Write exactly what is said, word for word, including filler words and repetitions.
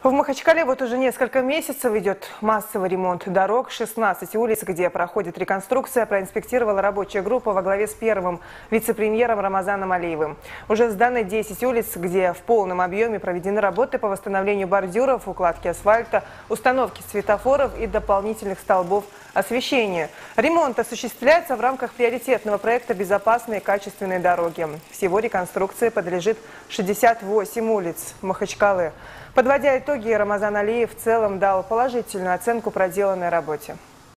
В Махачкале вот уже несколько месяцев идет массовый ремонт дорог. шестнадцать улиц, где проходит реконструкция, проинспектировала рабочая группа во главе с первым вице-премьером Рамазаном Алиевым. Уже сданы десять улиц, где в полном объеме проведены работы по восстановлению бордюров, укладке асфальта, установке светофоров и дополнительных столбов освещения. Ремонт осуществляется в рамках приоритетного проекта «Безопасные и качественные дороги». Всего реконструкции подлежит шестьдесят восемь улиц Махачкалы. Подводя итоги, Рамазан Алиев в целом дал положительную оценку проделанной работе.